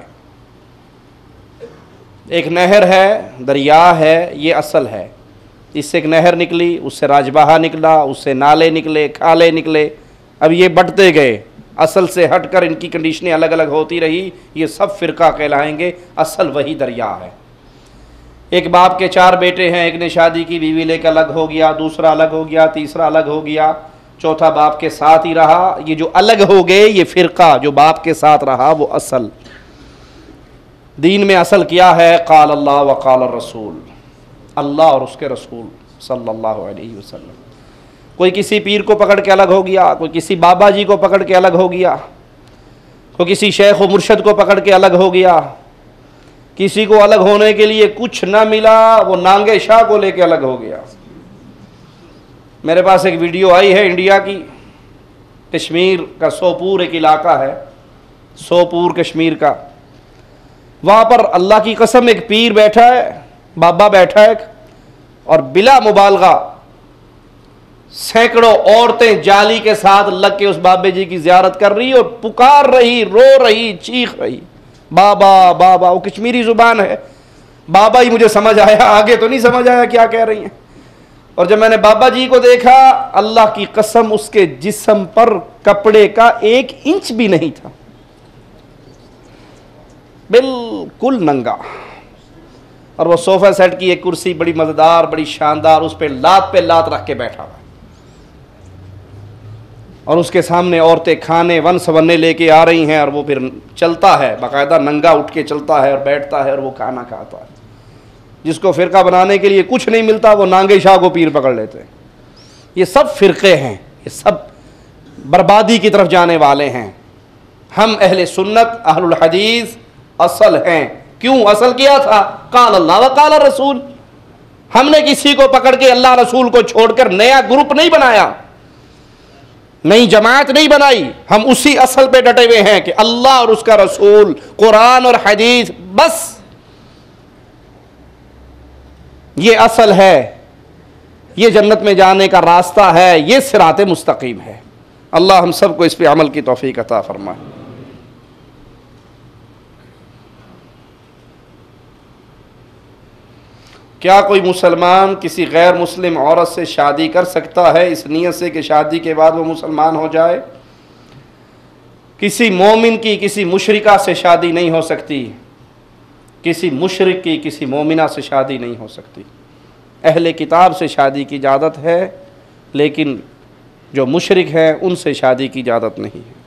Speaker 1: एक नहर है, दरिया है, ये असल है। इससे एक नहर निकली, उससे राजबाहा निकला, उससे नाले निकले, खाले निकले, अब ये बढ़ते गए, असल से हटकर इनकी कंडीशनें अलग अलग होती रही, ये सब फ़िरक़ा कहलाएंगे। असल वही दरिया है। एक बाप के चार बेटे हैं, एक ने शादी की, बीवी लेकर अलग हो गया, दूसरा अलग हो गया, तीसरा अलग हो गया, चौथा बाप के साथ ही रहा। ये जो अलग हो गए, ये फ़िरक़ा जो बाप के साथ रहा वो असल। दीन में असल क्या है? क़ाल अल्लाह व क़ाल रसूल, अल्लाह और उसके रसूल सल्लल्लाहु अलैहि वसल्लम। कोई किसी पीर को पकड़ के अलग हो गया, कोई किसी बाबा जी को पकड़ के अलग हो गया, कोई किसी शेख व मुर्शद को पकड़ के अलग हो गया, किसी को अलग होने के लिए कुछ न मिला, वो नांगे शाह को लेके अलग हो गया। मेरे पास एक वीडियो आई है इंडिया की, कश्मीर का सोपूर एक इलाका है, सोपूर कश्मीर का, वहाँ पर अल्लाह की कसम एक पीर बैठा है, बाबा बैठा है, और बिला मुबालगा सैकड़ों औरतें जाली के साथ लग के उस बाबे जी की ज़ियारत कर रही और पुकार रही, रो रही, चीख रही, बाबा बाबा। वो कश्मीरी ज़ुबान है, बाबा ही मुझे समझ आया, आगे तो नहीं समझ आया क्या कह रही हैं। और जब मैंने बाबा जी को देखा, अल्लाह की कसम उसके जिस्म पर कपड़े का एक इंच भी नहीं था, बिल्कुल नंगा। और वो सोफा सेट की एक कुर्सी बड़ी मज़ेदार, बड़ी शानदार, उस पर लात पे लात रख के बैठा हुआ, और उसके सामने औरतें खाने वन सवन्ने लेके आ रही हैं, और वो फिर चलता है, बाकायदा नंगा उठ के चलता है और बैठता है और वो खाना खाता है। जिसको फ़िरका बनाने के लिए कुछ नहीं मिलता, वो नांगे शाह को पीर पकड़ लेते हैं। ये सब फ़िरक़े हैं, ये सब बर्बादी की तरफ जाने वाले हैं। हम अहले सुन्नत अहलुल हदीस असल हैं। क्यों असल किया था? क़ाल अल्लाह व क़ाल रसूल। हमने किसी को पकड़ के अल्लाह रसूल को छोड़कर नया ग्रुप नहीं बनाया, नई जमात नहीं बनाई। हम उसी असल पे डटे हुए हैं कि अल्लाह और उसका रसूल, कुरान और हदीस, बस ये असल है, ये जन्नत में जाने का रास्ता है, ये सिराते मुस्तकीम है। अल्लाह हम सबको इस पे अमल की तौफीक अता फरमाए। क्या कोई मुसलमान किसी गैर मुस्लिम औरत से शादी कर सकता है इस नीयत से कि शादी के बाद वो मुसलमान हो जाए? किसी मोमिन की किसी मुशरिका से शादी नहीं हो सकती, किसी मुशरिक की किसी मोमिना से शादी नहीं हो सकती। अहले किताब से शादी की इजाज़त है, लेकिन जो मुशरिक हैं उनसे शादी की इजाज़त नहीं है।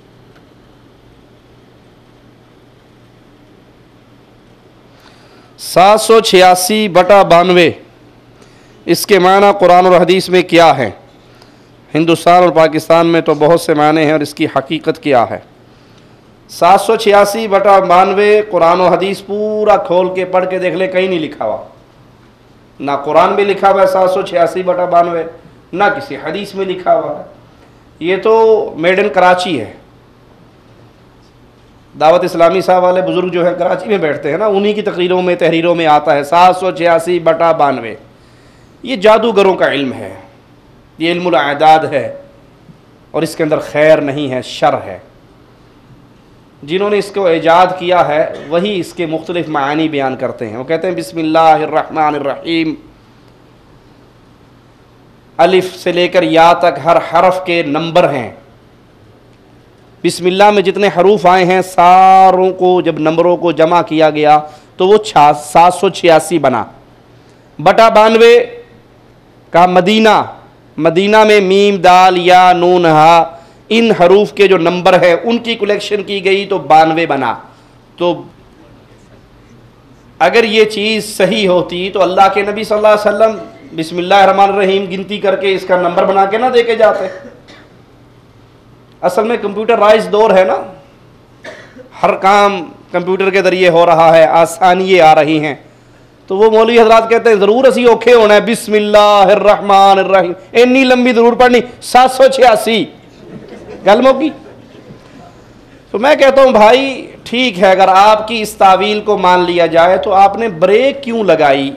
Speaker 1: सात सौ छियासी बटा बानवे इसके माना कुरान और हदीस में क्या है? हिंदुस्तान और पाकिस्तान में तो बहुत से माने हैं और इसकी हकीकत क्या है? सात सौ छियासी बटा बानवे कुरान और हदीस पूरा खोल के पढ़ के देख ले, कहीं नहीं लिखा हुआ। ना कुरान में लिखा हुआ है सात सौ छियासी बटा बानवे, ना किसी हदीस में लिखा हुआ है। ये तो मेड इन कराची है। दावत इस्लामी साहब वाले बुजुर्ग जो है कराची में बैठते हैं ना, उन्हीं की तकरीरों में तहरीरों में आता है सात सौ छियासी बटा बानवे। ये जादूगरों का इल्म है, ये इल्मुल आदाद है और इसके अंदर खैर नहीं है, शर है। जिन्होंने इसको ईजाद किया है वही इसके मुख्तलिफ मानी बयान करते हैं। वो कहते हैं बिस्मिल्लाहिर्रहमानिर्रहीम, अलिफ से लेकर या तक हर हरफ के नंबर हैं। बिस्मिल्लाह में जितने हरूफ आए हैं सारों को जब नंबरों को जमा किया गया तो वो छा सात सौ छियासी बना। बटा बानवे का मदीना, मदीना में मीम दाल या नून हा इन हरूफ के जो नंबर है उनकी कलेक्शन की गई तो बानवे बना। तो अगर ये चीज़ सही होती तो अल्लाह के नबी सल्लल्लाहु अलैहि वसल्लम बिस्मिल्लाहिर्रहमानिर्रहीम गिनती करके इसका नंबर बना के ना देके जाते। असल में कंप्यूटराइज दौर है ना, हर काम कंप्यूटर के जरिए हो रहा है, आसानियाँ आ रही हैं। तो वो मौलवी हजरात कहते हैं ज़रूर असी औखे होना है, बिस्मिल्लाहिर्रहमानिर्रहीम इन्नी लंबी ज़रूर पढ़नी, सात सौ छियासी गल मौकी। तो मैं कहता हूँ भाई ठीक है, अगर आपकी इस तावील को मान लिया जाए तो आपने ब्रेक क्यों लगाई?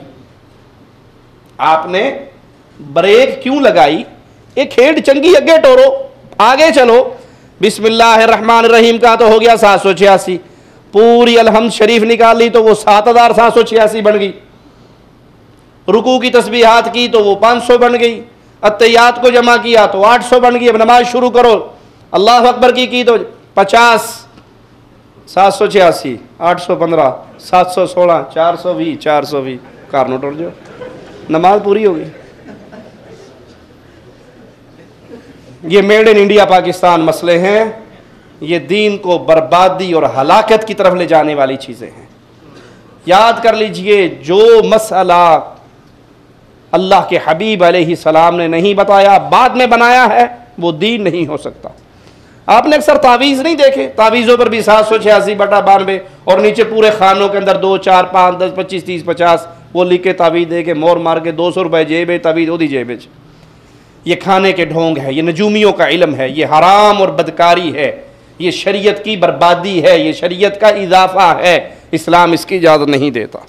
Speaker 1: आपने ब्रेक क्यों लगाई? एक खेड चंगी अगे टोरो, आगे चलो। बिस्मिल्लाहिर्रहमानिर्रहीम का तो हो गया सात सौ छियासी, पूरी अलहम्द शरीफ निकाल ली तो वो सात हजार सात सौ छियासी बन गई। रुकू की तस्बीहात की तो वो पाँच सौ बन गई। अत्तहियात को जमा किया तो आठ सौ बन गई। अब नमाज शुरू करो, अल्लाह अकबर की की तो पचास, सात सौ छियासी, आठ सौ पंद्रह, सात सौ सोलह, चार सौ बीस, चार सौ बीस कार नोट और जो नमाज पूरी होगी। ये मेड इन इंडिया पाकिस्तान मसले हैं, ये दीन को बर्बादी और हलाकत की तरफ ले जाने वाली चीज़ें हैं। याद कर लीजिए, जो मसला अल्लाह के हबीब अलैहिस्सलाम ने नहीं बताया, बाद में बनाया है, वो दीन नहीं हो सकता। आपने अक्सर तावीज़ नहीं देखे, तावीज़ों पर भी सात सौ छियासी बटा बानवे और नीचे पूरे खानों के अंदर दो चार पाँच दस पच्चीस तीस पचास वो लिख के तावीज़ दे के मोर मार के दो सौ रुपये जेब तावीज़ ओदी जेब। ये खाने के ढोंग है, ये नजूमियों का इल्म है, ये हराम और बदकारी है, ये शरीयत की बर्बादी है, ये शरीयत का इजाफा है। इस्लाम इसकी इजाज़त नहीं देता।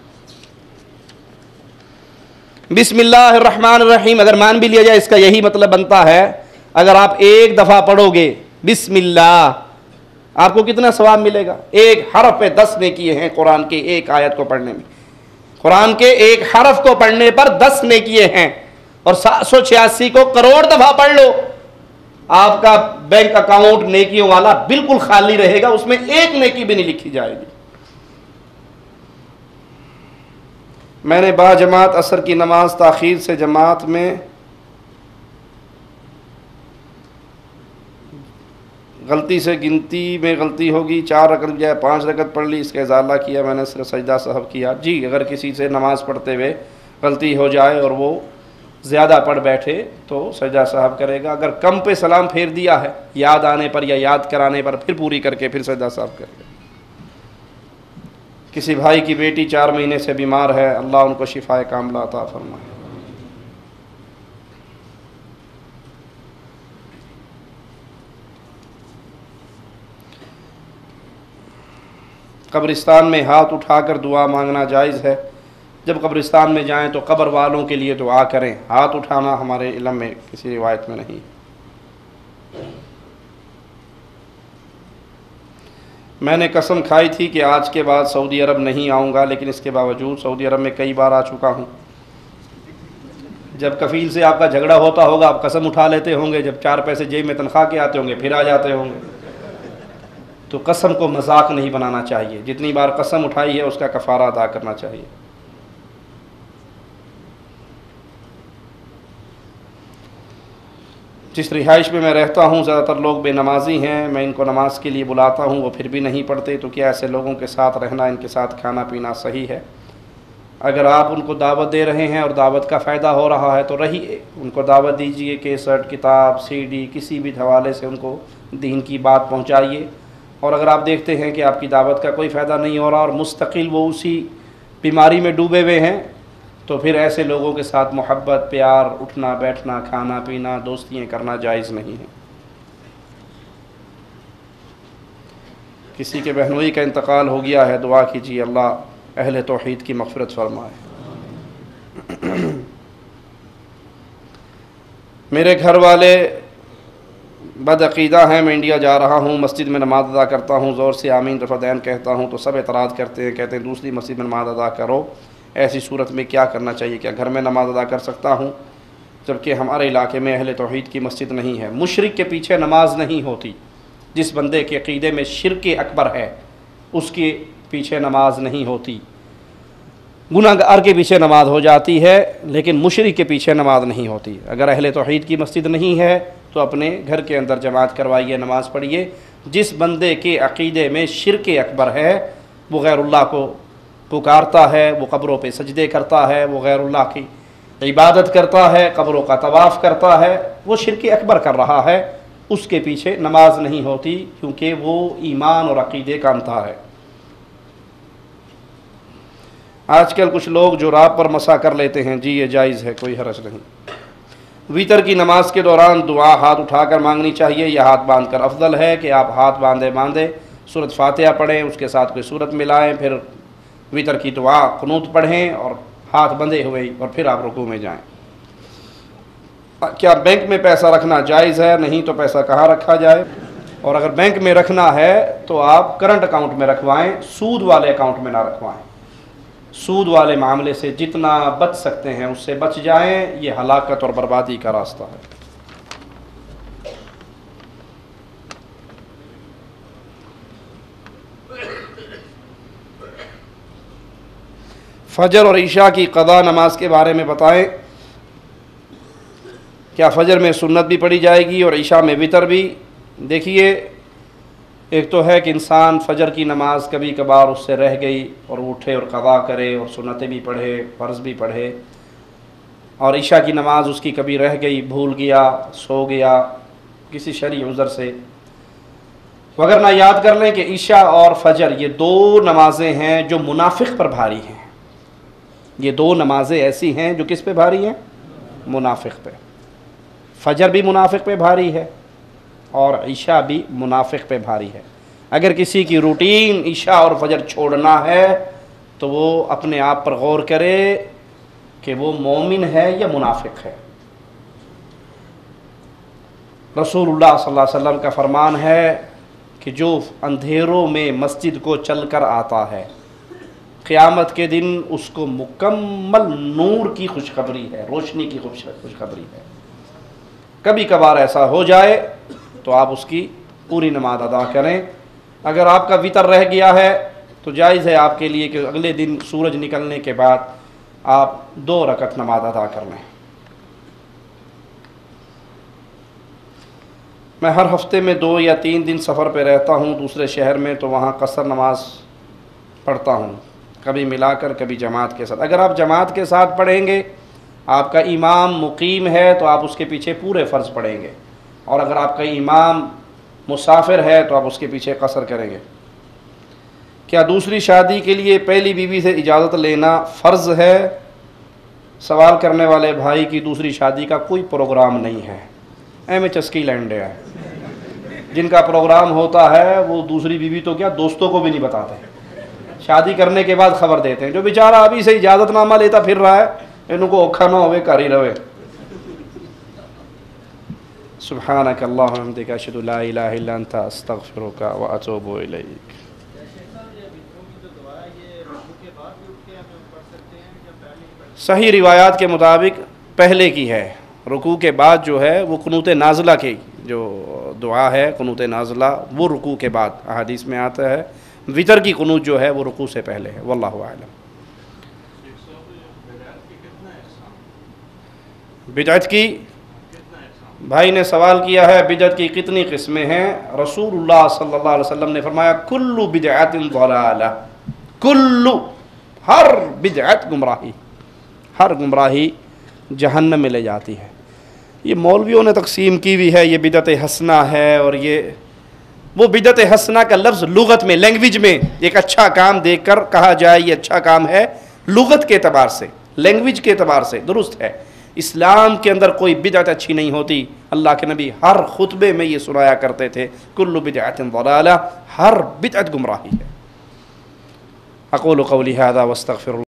Speaker 1: बिस्मिल्लाहिर्रहमानिर्रहीम अगर मान भी लिया जाए, इसका यही मतलब बनता है, अगर आप एक दफ़ा पढ़ोगे बिस्मिल्लाह आपको कितना सवाब मिलेगा? एक हरफ पे दस नेकिए हैं कुरान के एक आयत को पढ़ने में। कुरान के एक हरफ को पढ़ने पर दस नेकिए हैं और सात सौ छियासी को करोड़ दफ़ा पढ़ लो, आपका बैंक अकाउंट नेकियों वाला बिल्कुल खाली रहेगा, उसमें एक नेकी भी नहीं लिखी जाएगी। मैंने बा जमात असर की नमाज ताखीर से जमात में गलती से गिनती में गलती होगी, चार रकत बजाय पाँच रकत पढ़ ली, इसका इजाला किया, मैंने सिर्फ सजदा साहब किया। जी, अगर किसी से नमाज़ पढ़ते हुए गलती हो जाए और वो ज़्यादा पढ़ बैठे तो सजदा साहब करेगा। अगर कम पे सलाम फेर दिया है याद आने पर या याद कराने पर, फिर पूरी करके फिर सजदा साहब करेगा। किसी भाई की बेटी चार महीने से बीमार है, अल्लाह उनको शिफाए कामिला अता फरमाए। कब्रिस्तान में हाथ उठाकर दुआ मांगना जायज़ है? जब कब्रिस्तान में जाएं तो कब्र वालों के लिए दुआ करें, हाथ उठाना हमारे इल्म में किसी रिवायत में नहीं। मैंने कसम खाई थी कि आज के बाद सऊदी अरब नहीं आऊँगा, लेकिन इसके बावजूद सऊदी अरब में कई बार आ चुका हूँ। जब कफ़ील से आपका झगड़ा होता होगा आप कसम उठा लेते होंगे, जब चार पैसे जेब में तनख्वाह के आते होंगे फिर आ जाते होंगे। तो कसम को मजाक नहीं बनाना चाहिए, जितनी बार कसम उठाई है उसका कफ़ारा अदा करना चाहिए। जिस रिहाइश में मैं रहता हूँ ज़्यादातर लोग बेनमाजी हैं, मैं इनको नमाज के लिए बुलाता हूँ वो फिर भी नहीं पढ़ते, तो क्या ऐसे लोगों के साथ रहना, इनके साथ खाना पीना सही है? अगर आप उनको दावत दे रहे हैं और दावत का फ़ायदा हो रहा है तो रहिए, उनको दावत दीजिए, केसट, किताब, सीडी, किसी भी हवाले से उनको दीन की बात पहुंचाइए। और अगर आप देखते हैं कि आपकी दावत का कोई फ़ायदा नहीं हो रहा और मुस्तकिल वो उसी बीमारी में डूबे हुए हैं, तो फिर ऐसे लोगों के साथ मोहब्बत, प्यार, उठना बैठना, खाना पीना, दोस्तियाँ करना जायज़ नहीं है। किसी के बहनोई का इंतकाल हो गया है, दुआ कीजिए अल्लाह अहले तौहीद की मग़फ़िरत फरमाए। मेरे घर वाले बदअक़ीदा हैं, मैं इंडिया जा रहा हूँ, मस्जिद में नमाज़ अदा करता हूँ, ज़ोर से आमीन रफ़दैन कहता हूँ तो सब एतराज़ करते हैं, कहते हैं दूसरी मस्जिद में नमाज़ अदा करो। ऐसी सूरत में क्या करना चाहिए? क्या घर में नमाज़ अदा कर सकता हूँ जबकि हमारे इलाके में अहले तौहीद की मस्जिद नहीं है? मुशरिक के पीछे नमाज नहीं होती। जिस बंदे के अक़ीदे में शिर्क अकबर है उसके पीछे नमाज नहीं होती। गुनाहगार के पीछे नमाज हो जाती है लेकिन मुशरिक के पीछे नमाज नहीं होती। अगर अहले तौहीद की मस्जिद नहीं है तो अपने घर के अंदर जमात करवाइए, नमाज़ पढ़िए। जिस बंदे के अक़ीदे में शिर्क अकबर है, वो गैरुल्लाह को पुकारता है, वो कब्रों पे सजदे करता है, वो गैरुल्लाह की इबादत करता है, कब्रों का तवाफ़ करता है, वो शिर्क अकबर कर रहा है, उसके पीछे नमाज नहीं होती, क्योंकि वो ईमान और अक़ीदे का अंधा है। आजकल कुछ लोग जो रात पर मसा कर लेते हैं, जी ये जायज़ है, कोई हरज नहीं। वितर की नमाज के दौरान दुआ हाथ उठाकर मांगनी चाहिए या हाथ बांधकर? अफजल है कि आप हाथ बांधे बांधे सूरत फातिहा पढ़ें, उसके साथ कोई सूरत मिलाएं, फिर वितर की दुआ कुनूत पढ़ें और हाथ बंधे हुए और फिर आप रुकू में जाएं। क्या बैंक में पैसा रखना जायज़ है? नहीं तो पैसा कहाँ रखा जाए? और अगर बैंक में रखना है तो आप करंट अकाउंट में रखवाएं, सूद वाले अकाउंट में ना रखवाएं। सूद वाले मामले से जितना बच सकते हैं उससे बच जाएं, ये हलाकत और बर्बादी का रास्ता है। फजर और ईशा की क़ज़ा नमाज के बारे में बताएं। क्या फ़जर में सुन्नत भी पढ़ी जाएगी और ईशा में वितर भी? देखिए, एक तो है कि इंसान फ़जर की नमाज कभी कभार उससे रह गई और उठे और क़ज़ा करे और सुन्नतें भी पढ़े, फ़र्ज़ भी पढ़े, और ईशा की नमाज उसकी कभी रह गई, भूल गया, सो गया किसी शरई उज़र से, वगरना याद कर लें कि ईशा और फ़जर ये दो नमाज़ें हैं जो मुनाफिक पर भारी हैं। ये दो नमाज़ें ऐसी हैं जो किस पे भारी हैं? मुनाफिक पे। फ़जर भी मुनाफिक पे भारी है और ईशा भी मुनाफिक पे भारी है। अगर किसी की रूटीन ईशा और फजर छोड़ना है तो वो अपने आप पर गौर करे कि वो मोमिन है या मुनाफिक है। रसूलुल्लाह सल्लल्लाहु अलैहि वसल्लम का फरमान है कि जो अंधेरों में मस्जिद को चल कर आता है, क़यामत के दिन उसको मुकम्मल नूर की खुशखबरी है, रोशनी की खुशखबरी है। कभी कभार ऐसा हो जाए तो आप उसकी पूरी नमाज अदा करें। अगर आपका वितर रह गया है तो जायज़ है आपके लिए कि अगले दिन सूरज निकलने के बाद आप दो रकत नमाज अदा कर लें। मैं हर हफ्ते में दो या तीन दिन सफ़र पे रहता हूँ दूसरे शहर में, तो वहाँ कसर नमाज पढ़ता हूँ, कभी मिलाकर कभी जमात के साथ। अगर आप जमात के साथ पढ़ेंगे, आपका इमाम मुकीम है तो आप उसके पीछे पूरे फ़र्ज़ पढ़ेंगे, और अगर आपका इमाम मुसाफिर है तो आप उसके पीछे कसर करेंगे। क्या दूसरी शादी के लिए पहली बीवी से इजाज़त लेना फ़र्ज़ है? सवाल करने वाले भाई की दूसरी शादी का कोई प्रोग्राम नहीं है। एम एच की लैंड है, जिनका प्रोग्राम होता है वो दूसरी बीवी तो क्या दोस्तों को भी नहीं बताते, शादी करने के बाद खबर देते हैं। जो बेचारा अभी से इजाज़तनामा लेता फिर रहा है, इनको औखा ना होवे, कर ही रहे। सुब्हानक अल्लाहुम्मा व बिहम्दिका अशहदु ला इलाहा इल्ला अंता अस्तगफिरुका व अतूबु इलैक। सही रिवायात के मुताबिक पहले की है, रुकू के बाद जो है वो कुनूत नाज़िला की जो दुआ है, कुनूत नाज़िला, वो रुकू के बाद अहादीस में आता है। वितर की कुनूत जो है वो रुकू से पहले है। वल्लाहु आलम। बिदअत की भाई ने सवाल किया है, बिदअत की कितनी किस्में हैं? रसूलुल्लाह सल्लल्लाहु अलैहि वसल्लम ने फरमाया कुल्लु बिदअतिन ज़लाला, कुल्लु हर बिदअत गुमराही, हर गुमराही जहन्नम में ले जाती है। ये मौलवियों ने तकसीम की हुई है, ये बिदअत हसना है, और ये वो बिदअत हसना का लफ्ज़ लुगत में, लैंग्वेज में एक अच्छा काम देखकर कहा जाए ये अच्छा काम है, लुगत के एतबार से, लैंग्वेज के एतबार से दुरुस्त है। इस्लाम के अंदर कोई बिदअत अच्छी नहीं होती। अल्लाह के नबी हर खुतबे में ये सुनाया करते थे, कुल्लु बिदअतिन ज़लाला, हर बिदअत गुमराही है। अक़ूलु क़ौली हाज़ा वस्तग़फ़िरुल्लाह।